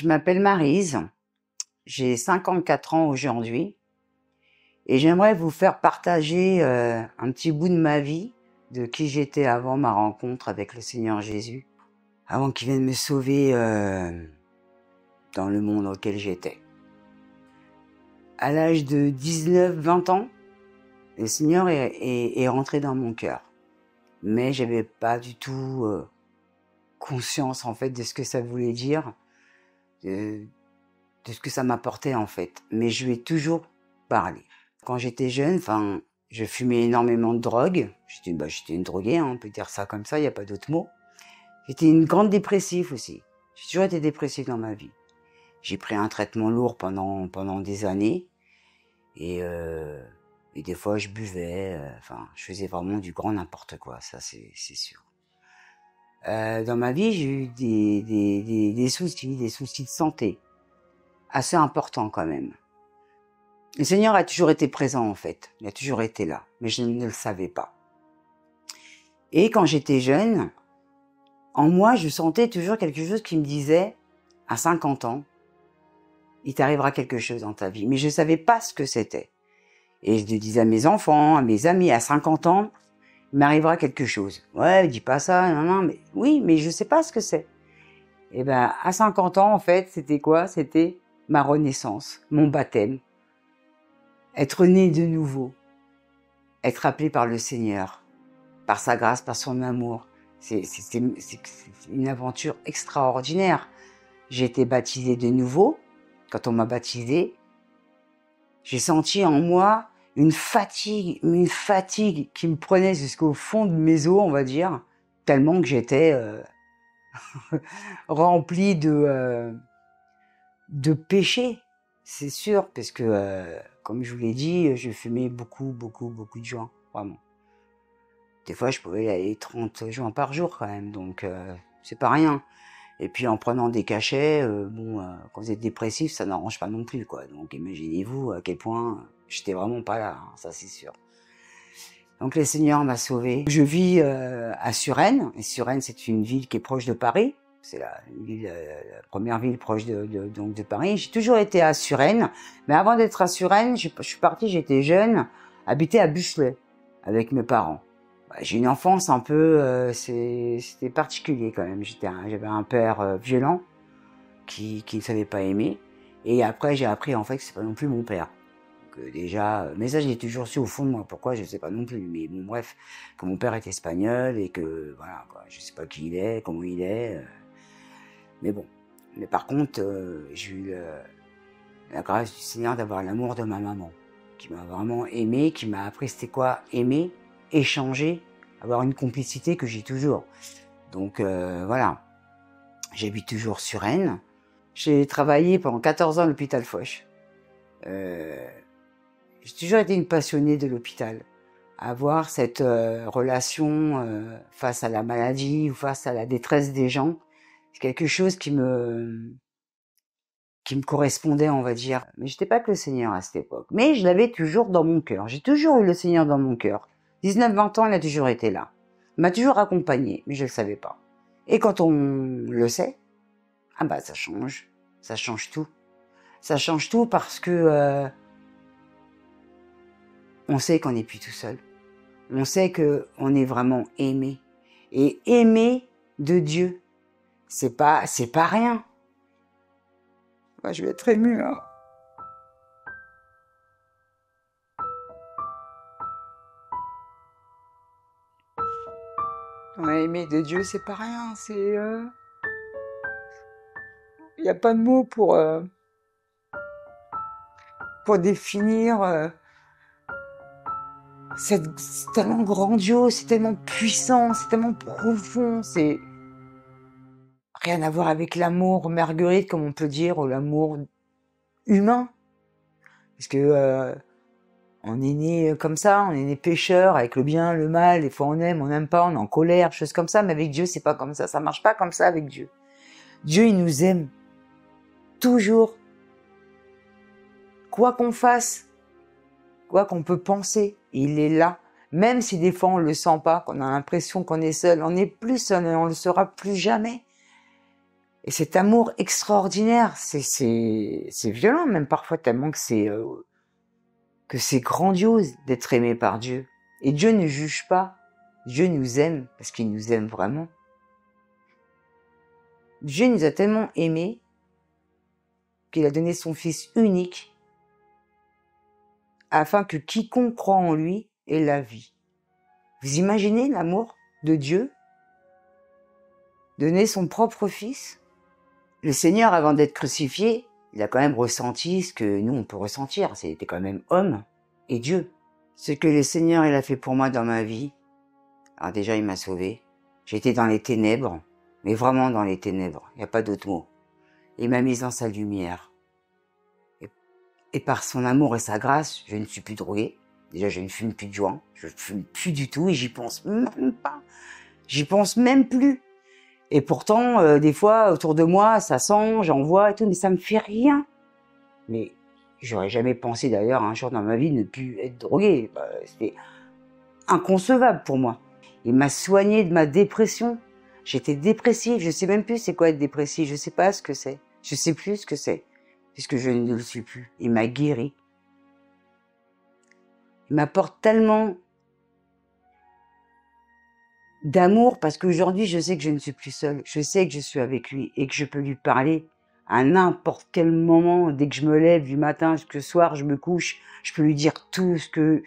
Je m'appelle Maryse, j'ai 54 ans aujourd'hui et j'aimerais vous faire partager un petit bout de ma vie, de qui j'étais avant ma rencontre avec le Seigneur Jésus, avant qu'il vienne me sauver dans le monde auquel j'étais. À l'âge de 19-20 ans, le Seigneur est rentré dans mon cœur, mais j'avais pas du tout conscience en fait de ce que ça voulait dire, de ce que ça m'apportait en fait. Mais je lui ai toujours parlé. Quand j'étais jeune, je fumais énormément de drogue. J'étais une droguée, hein, on peut dire ça comme ça, il n'y a pas d'autre mot. J'étais une grande dépressive aussi. J'ai toujours été dépressive dans ma vie. J'ai pris un traitement lourd pendant des années. Et des fois, je buvais. Je faisais vraiment du grand n'importe quoi, ça c'est sûr. Dans ma vie, j'ai eu des soucis de santé. Assez importants quand même. Le Seigneur a toujours été présent en fait. Il a toujours été là. Mais je ne le savais pas. Et quand j'étais jeune, en moi, je sentais toujours quelque chose qui me disait, à 50 ans, il t'arrivera quelque chose dans ta vie. Mais je ne savais pas ce que c'était. Et je le disais à mes enfants, à mes amis, à 50 ans, il m'arrivera quelque chose. Ouais, dis pas ça, non, mais oui, mais je ne sais pas ce que c'est. Et à 50 ans, en fait, c'était quoi? C'était ma renaissance, mon baptême. Être né de nouveau. Être appelé par le Seigneur. Par sa grâce, par son amour. C'est une aventure extraordinaire. J'ai été baptisé de nouveau. Quand on m'a baptisé, j'ai senti en moi une fatigue qui me prenait jusqu'au fond de mes os, on va dire, tellement que j'étais rempli de péché, c'est sûr, parce que, comme je vous l'ai dit, je fumais beaucoup de joints, vraiment. Des fois, je pouvais aller 30 joints par jour quand même, donc c'est pas rien. Et puis en prenant des cachets, quand vous êtes dépressif, ça n'arrange pas non plus, quoi. Donc imaginez-vous à quel point j'étais vraiment pas là, hein, ça c'est sûr. Donc le Seigneur m'a sauvé. Je vis à Suresnes, et Suresnes c'est une ville qui est proche de Paris. C'est la première ville proche de Paris. J'ai toujours été à Suresnes, mais avant d'être à Suresnes, je suis partie, j'étais jeune, habiter à Buchelet avec mes parents. J'ai une enfance un peu, c'était particulier quand même. J'avais un père violent qui ne savait pas aimer. Et après, j'ai appris en fait que c'est pas non plus mon père. Que déjà, mais ça j'ai toujours su au fond de moi. Pourquoi, je sais pas non plus. Mais bon, bref, que mon père est espagnol et que voilà, quoi, je sais pas qui il est, comment il est. Mais bon. Mais par contre, j'ai eu la grâce du Seigneur d'avoir l'amour de ma maman, qui m'a vraiment aimé, qui m'a appris c'était quoi aimer, échanger, avoir une complicité que j'ai toujours. Donc voilà, j'habite toujours sur Rennes. J'ai travaillé pendant 14 ans à l'hôpital Foch. J'ai toujours été une passionnée de l'hôpital. Avoir cette relation face à la maladie ou face à la détresse des gens, c'est quelque chose qui me correspondait, on va dire. Mais j'étais pas que le Seigneur à cette époque. Mais je l'avais toujours dans mon cœur. J'ai toujours eu le Seigneur dans mon cœur. 19-20 ans, il a toujours été là. Il m'a toujours accompagné, mais je le savais pas. Et quand on le sait, ça change. Ça change tout. Ça change tout parce que on sait qu'on n'est plus tout seul. On sait qu'on est vraiment aimé. Et aimé de Dieu, c'est pas rien. Je vais être émue, hein. On est aimé de Dieu, c'est pas rien. C'est y a pas de mots pour définir. C'est tellement grandiose, c'est tellement puissant, c'est tellement profond. C'est rien à voir avec l'amour Marguerite, comme on peut dire, ou l'amour humain. Parce que on est né comme ça, on est né pécheur, avec le bien, le mal, des fois on aime, on n'aime pas, on est en colère, choses comme ça, mais avec Dieu, c'est pas comme ça marche pas comme ça avec Dieu. Dieu, il nous aime. Toujours. Quoi qu'on fasse, quoi qu'on peut penser, il est là. Même si des fois on le sent pas, qu'on a l'impression qu'on est seul, on n'est plus seul et on le sera plus jamais. Et cet amour extraordinaire, c'est violent, même parfois, tellement que c'est grandiose d'être aimé par Dieu. Et Dieu ne juge pas. Dieu nous aime parce qu'il nous aime vraiment. Dieu nous a tellement aimés qu'il a donné son Fils unique afin que quiconque croit en lui ait la vie. Vous imaginez l'amour de Dieu? Donner son propre Fils? Le Seigneur, avant d'être crucifié, il a quand même ressenti ce que nous, on peut ressentir. C'était quand même homme et Dieu. Ce que le Seigneur, il a fait pour moi dans ma vie, alors déjà, il m'a sauvé. J'étais dans les ténèbres, mais vraiment dans les ténèbres. Il n'y a pas d'autre mot. Il m'a mis dans sa lumière. Et par son amour et sa grâce, je ne suis plus drogué. Déjà, je ne fume plus de joint. Je ne fume plus du tout et j'y pense même pas. J'y pense même plus. Et pourtant, des fois, autour de moi, ça sent, j'en vois et tout, mais ça me fait rien. Mais j'aurais jamais pensé d'ailleurs un jour dans ma vie ne plus être drogué. C'était inconcevable pour moi. Il m'a soigné de ma dépression. J'étais dépressive, je sais même plus c'est quoi être dépressive, je sais pas ce que c'est. Je sais plus ce que c'est, puisque je ne le suis plus. Il m'a guéri. Il m'apporte tellement d'amour parce qu'aujourd'hui, je sais que je ne suis plus seule. Je sais que je suis avec lui et que je peux lui parler à n'importe quel moment. Dès que je me lève du matin jusqu'au soir, je me couche, je peux lui dire tout.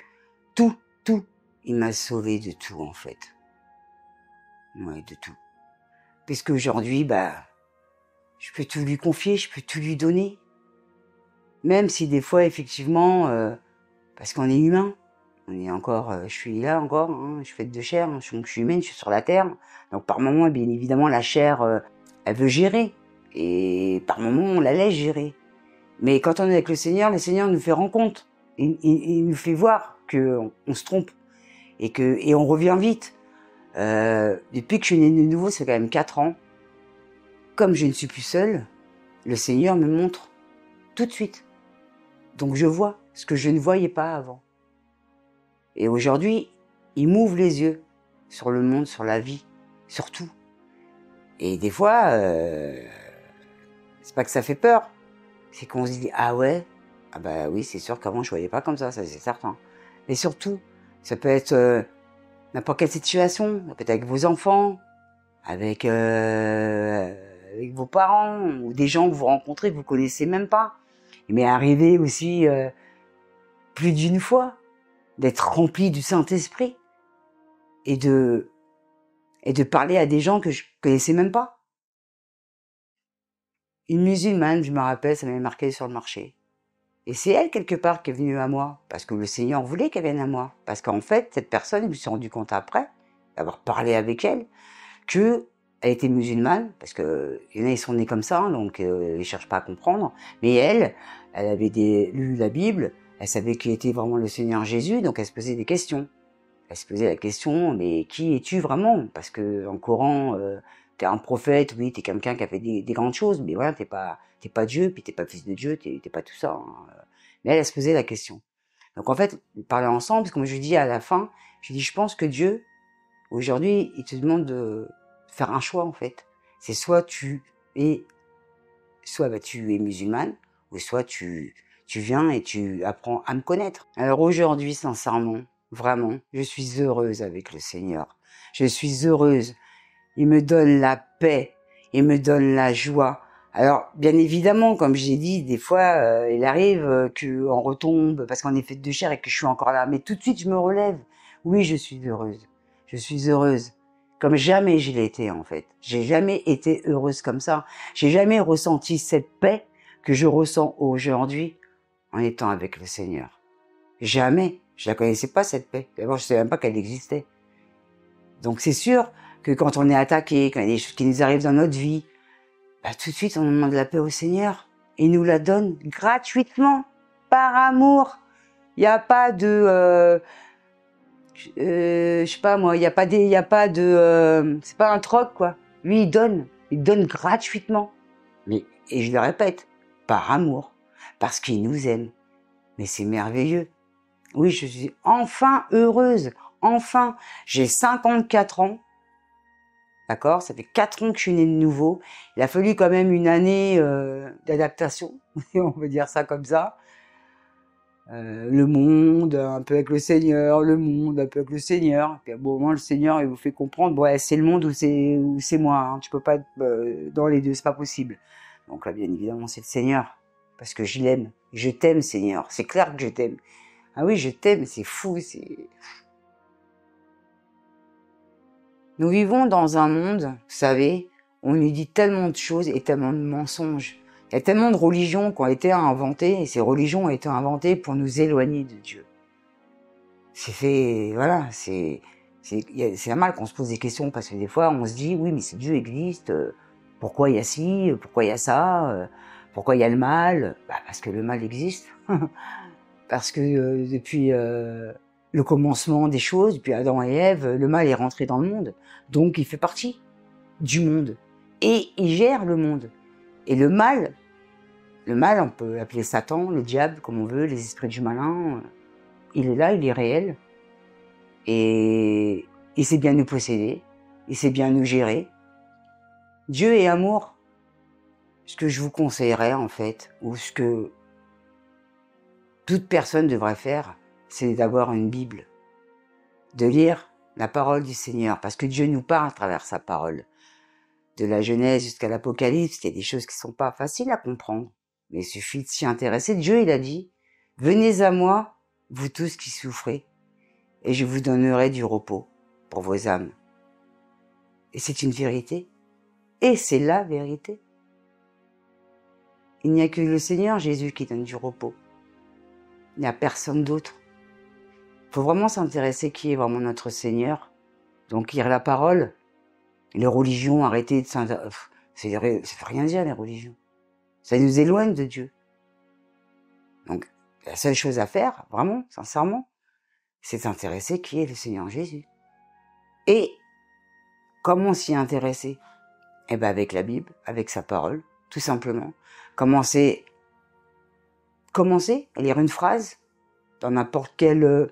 Il m'a sauvé de tout, en fait. Ouais, de tout. Parce qu'aujourd'hui, je peux tout lui confier, je peux tout lui donner. Même si des fois, effectivement, parce qu'on est humain, on est encore, je suis là encore, hein, je suis faite de chair, hein, je suis humaine, je suis sur la terre. Donc par moments, bien évidemment, la chair, elle veut gérer. Et par moments, on la laisse gérer. Mais quand on est avec le Seigneur nous fait rendre compte. Il nous fait voir qu'on se trompe et on revient vite. Depuis que je suis née de nouveau, c'est quand même 4 ans. Comme je ne suis plus seule, le Seigneur me montre tout de suite. Donc je vois ce que je ne voyais pas avant. Et aujourd'hui, il m'ouvre les yeux sur le monde, sur la vie, sur tout. Et des fois, c'est pas que ça fait peur, c'est qu'on se dit ah ouais, ah bah oui, c'est sûr qu'avant je voyais pas comme ça c'est certain. Et surtout, ça peut être n'importe quelle situation, ça peut être avec vos enfants, avec vos parents ou des gens que vous rencontrez que vous connaissez même pas. Il m'est arrivé aussi plus d'une fois d'être rempli du Saint-Esprit et de parler à des gens que je connaissais même pas. Une musulmane, je me rappelle, ça m'avait marqué sur le marché. Et c'est elle, quelque part, qui est venue à moi, parce que le Seigneur voulait qu'elle vienne à moi. Parce qu'en fait, cette personne, je me suis rendu compte après, d'avoir parlé avec elle, qu'elle était musulmane, parce que il y en a, ils sont nés comme ça, donc ils cherchent pas à comprendre. Mais elle avait lu la Bible, elle savait qui était vraiment le Seigneur Jésus, donc elle se posait des questions. Elle se posait la question, mais qui es-tu vraiment? Parce que en Coran, t'es un prophète, oui, t'es quelqu'un qui a fait des grandes choses, mais voilà, t'es pas Dieu, puis t'es pas fils de Dieu, t'es pas tout ça. Hein. Mais elle se posait la question. Donc en fait, on parlait ensemble, parce que comme je lui dis à la fin, je lui dis, je pense que Dieu, aujourd'hui, il te demande de faire un choix, en fait. C'est soit tu es musulmane, ou soit tu viens et tu apprends à me connaître. Alors aujourd'hui, sincèrement, vraiment, je suis heureuse avec le Seigneur. Je suis heureuse. Il me donne la paix, il me donne la joie. Alors, bien évidemment, comme j'ai dit, des fois, il arrive qu'on retombe parce qu'on est fait de chair et que je suis encore là. Mais tout de suite, je me relève. Oui, je suis heureuse. Je suis heureuse. Comme jamais je l'ai été, en fait. J'ai jamais été heureuse comme ça. J'ai jamais ressenti cette paix que je ressens aujourd'hui en étant avec le Seigneur. Jamais. Je la connaissais pas, cette paix. D'abord, je savais même pas qu'elle existait. Donc, c'est sûr que quand on est attaqué, quand il y a des choses qui nous arrivent dans notre vie, tout de suite, on demande la paix au Seigneur. Il nous la donne gratuitement, par amour. Il n'y a pas de... je sais pas moi, il y a pas de... c'est pas un troc, quoi. Lui, il donne gratuitement. Mais, et je le répète, par amour, parce qu'il nous aime. Mais c'est merveilleux. Oui, je suis enfin heureuse. Enfin, j'ai 54 ans. d'accord? Ça fait 4 ans que je suis née de nouveau. Il a fallu quand même une année d'adaptation, on peut dire ça comme ça. Le monde, un peu avec le Seigneur, le monde, un peu avec le Seigneur. Puis à un moment, le Seigneur, il vous fait comprendre, ouais, c'est le monde ou c'est moi. Hein. Tu peux pas être dans les deux, c'est pas possible. Donc là, bien évidemment, c'est le Seigneur, parce que je l'aime. Je t'aime, Seigneur. C'est clair que je t'aime. Ah oui, je t'aime. C'est fou. Nous vivons dans un monde, vous savez, où on nous dit tellement de choses et tellement de mensonges. Il y a tellement de religions qui ont été inventées, et ces religions ont été inventées pour nous éloigner de Dieu. C'est fait, voilà, c'est normal qu'on se pose des questions, parce que des fois, on se dit, oui, mais si Dieu existe, pourquoi il y a ci, pourquoi il y a ça, pourquoi il y a le mal? Bah, parce que le mal existe. Parce que depuis le commencement des choses, depuis Adam et Ève, le mal est rentré dans le monde. Donc il fait partie du monde. Et il gère le monde. Et le mal, on peut l'appeler Satan, le diable, comme on veut, les esprits du malin, il est là, il est réel. Et il sait bien nous posséder, il sait bien nous gérer. Dieu est amour. Ce que je vous conseillerais, en fait, ou ce que toute personne devrait faire, c'est d'avoir une Bible, de lire la parole du Seigneur, parce que Dieu nous parle à travers sa parole. De la Genèse jusqu'à l'Apocalypse, il y a des choses qui sont pas faciles à comprendre, mais il suffit de s'y intéresser. Dieu, il a dit, « Venez à moi, vous tous qui souffrez, et je vous donnerai du repos pour vos âmes. » Et c'est une vérité, et c'est la vérité. Il n'y a que le Seigneur Jésus qui donne du repos. Il n'y a personne d'autre. Il faut vraiment s'intéresser qui est vraiment notre Seigneur. Donc lire la parole, les religions, arrêter de s'intéresser. Ça veut rien dire, les religions. Ça nous éloigne de Dieu. Donc la seule chose à faire, vraiment, sincèrement, c'est s'intéresser qui est le Seigneur Jésus. Et comment s'y intéresser? Eh ben avec la Bible, avec sa parole, tout simplement. Commencer à lire une phrase dans n'importe quelle...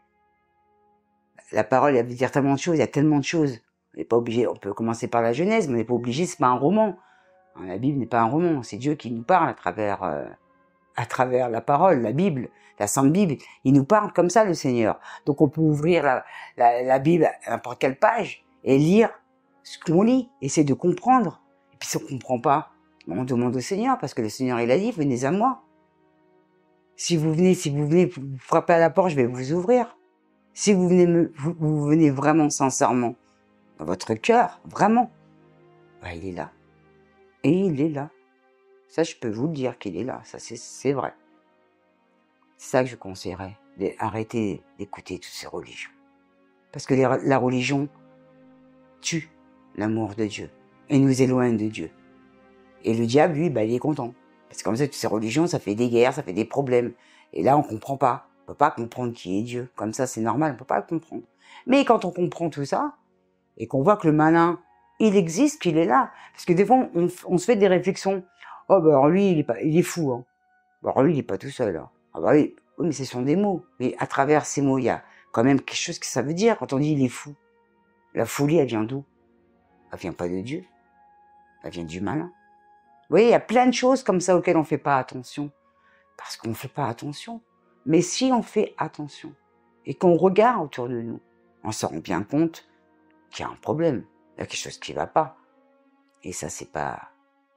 La parole, elle veut dire tellement de choses, il y a tellement de choses. On n'est pas obligé, on peut commencer par la Genèse, mais on n'est pas obligé, c'est pas un roman. La Bible n'est pas un roman, c'est Dieu qui nous parle à travers la parole, la Bible, la Sainte Bible. Il nous parle comme ça, le Seigneur. Donc on peut ouvrir la Bible à n'importe quelle page et lire ce qu'on lit, essayer de comprendre. Et puis si on ne comprend pas, on demande au Seigneur, parce que le Seigneur, il a dit, venez à moi. Si vous venez, vous frappez à la porte, je vais vous ouvrir. Si vous venez vraiment sincèrement, dans votre cœur, vraiment, bah, il est là. Et il est là. Ça, je peux vous le dire qu'il est là. Ça, c'est vrai. C'est ça que je conseillerais, d'arrêter d'écouter toutes ces religions. Parce que la religion tue l'amour de Dieu et nous éloigne de Dieu. Et le diable, lui, bah, il est content. Parce que comme ça, toutes ces religions, ça fait des guerres, ça fait des problèmes. Et là, on comprend pas. On peut pas comprendre qui est Dieu. Comme ça, c'est normal, on peut pas le comprendre. Mais quand on comprend tout ça, et qu'on voit que le malin, il existe, qu'il est là. Parce que des fois, on se fait des réflexions. Oh, bah, alors lui, il est fou, hein. Bah, alors lui, il est pas tout seul, hein. Ah, bah oui, mais ce sont des mots. Mais à travers ces mots, il y a quand même quelque chose que ça veut dire quand on dit il est fou. La folie, elle vient d'où? Elle vient pas de Dieu. Elle vient du malin. Vous voyez, il y a plein de choses comme ça auxquelles on fait pas attention. Parce qu'on fait pas attention. Mais si on fait attention, et qu'on regarde autour de nous, on se rend bien compte qu'il y a un problème. Il y a quelque chose qui va pas. Et ça, c'est pas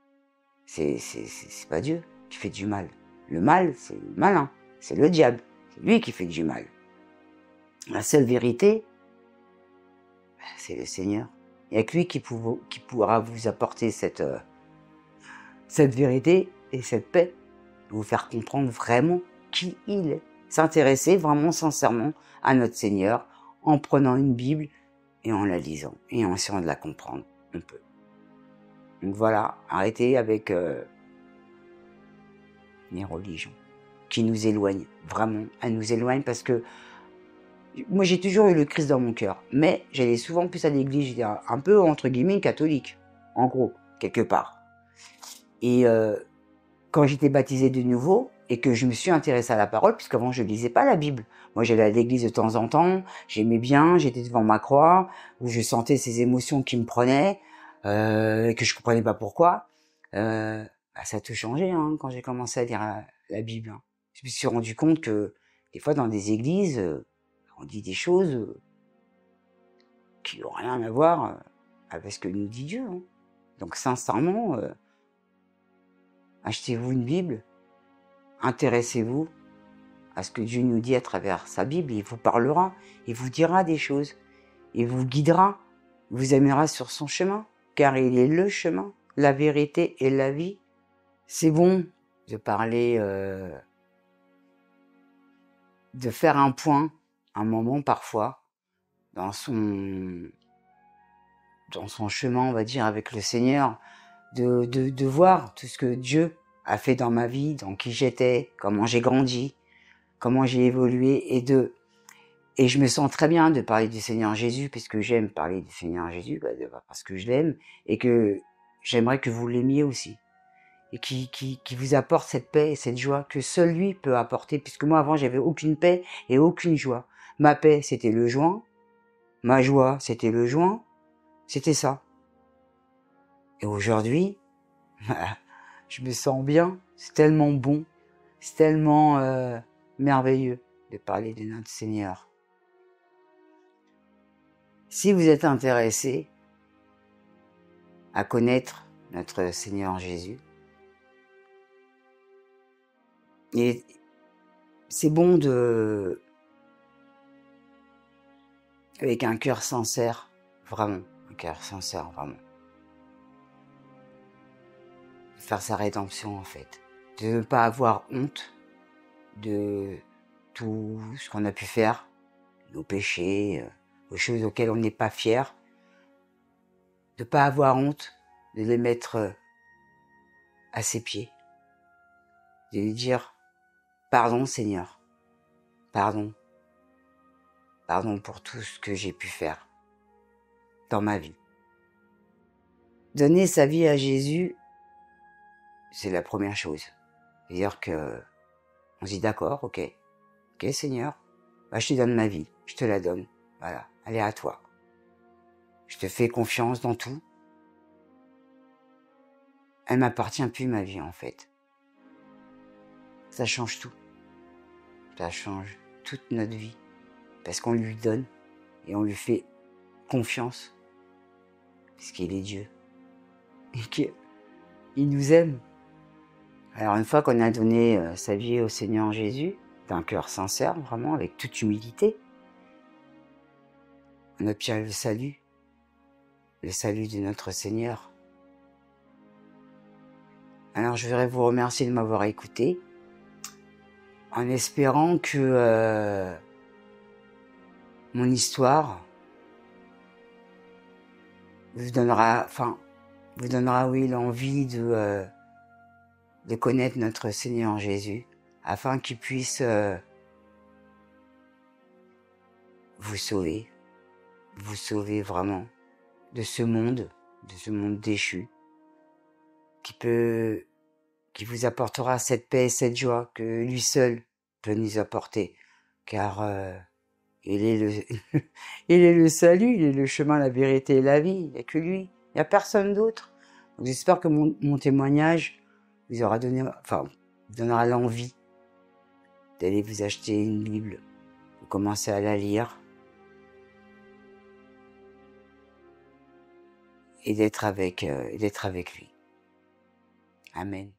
Dieu qui fait du mal. Le mal, c'est le malin. C'est le diable. C'est lui qui fait du mal. La seule vérité, c'est le Seigneur. Il n'y a que lui qui pourra vous apporter cette vérité et cette paix, vous faire comprendre vraiment qui il est. S'intéresser vraiment sincèrement à notre Seigneur en prenant une Bible et en la lisant et en essayant de la comprendre. On peut. Donc voilà, arrêtez avec les religions qui nous éloignent. Vraiment, elles nous éloignent parce que moi j'ai toujours eu le Christ dans mon cœur, mais j'allais souvent plus à l'église, j'étais un peu entre guillemets catholique, en gros, quelque part. Et quand j'étais baptisée de nouveau, et que je me suis intéressée à la parole, puisqu'avant je lisais pas la Bible. Moi j'allais à l'église de temps en temps, j'aimais bien, j'étais devant ma croix, où je sentais ces émotions qui me prenaient, et que je comprenais pas pourquoi. Ça a tout changé hein, quand j'ai commencé à lire la Bible. Hein. Je me suis rendu compte que des fois dans des églises, on dit des choses qui n'ont rien à voir avec ce que nous dit Dieu. Hein. Donc sincèrement, achetez-vous une Bible, intéressez-vous à ce que Dieu nous dit à travers sa Bible. Il vous parlera, il vous dira des choses, il vous guidera, vous amènera sur son chemin, car il est le chemin, la vérité et la vie. C'est bon de parler, de faire un point, un moment parfois, dans son chemin, on va dire, avec le Seigneur, de voir tout ce que Dieu a fait dans ma vie, dans qui j'étais, comment j'ai grandi, comment j'ai évolué, et je me sens très bien de parler du Seigneur Jésus, puisque j'aime parler du Seigneur Jésus, parce que je l'aime, et que j'aimerais que vous l'aimiez aussi, et qui vous apporte cette paix et cette joie que seul lui peut apporter, puisque moi avant j'avais aucune paix et aucune joie. Ma paix c'était le joint, ma joie c'était le joint, c'était ça. Et aujourd'hui, je me sens bien, c'est tellement bon, c'est tellement merveilleux de parler de notre Seigneur. Si vous êtes intéressé à connaître notre Seigneur Jésus, et c'est bon avec un cœur sincère, vraiment, un cœur sincère, vraiment, de faire sa rédemption en fait, de ne pas avoir honte de tout ce qu'on a pu faire, nos péchés, aux choses auxquelles on n'est pas fier, de ne pas avoir honte de les mettre à ses pieds, de lui dire pardon Seigneur, pardon, pardon pour tout ce que j'ai pu faire dans ma vie. Donner sa vie à Jésus, c'est la première chose. C'est-à-dire que on se dit d'accord, ok Seigneur, je te donne ma vie, je te la donne, voilà, elle est à toi. Je te fais confiance dans tout. Elle m'appartient plus ma vie en fait. Ça change tout. Ça change toute notre vie. Parce qu'on lui donne et on lui fait confiance. Parce qu'il est Dieu. Et qu'il nous aime. Alors une fois qu'on a donné sa vie au Seigneur Jésus, d'un cœur sincère, vraiment, avec toute humilité, on obtient le salut de notre Seigneur. Alors je voudrais vous remercier de m'avoir écouté, en espérant que mon histoire vous donnera oui l'envie de connaître notre Seigneur Jésus, afin qu'il puisse vous sauver vraiment de ce monde déchu, qui vous apportera cette paix et cette joie que lui seul peut nous apporter, car il est le salut, il est le chemin, la vérité et la vie. Il n'y a que lui, il n'y a personne d'autre. Donc j'espère que mon témoignage vous aura donnera l'envie d'aller vous acheter une Bible, vous commencer à la lire et d'être avec lui. Amen.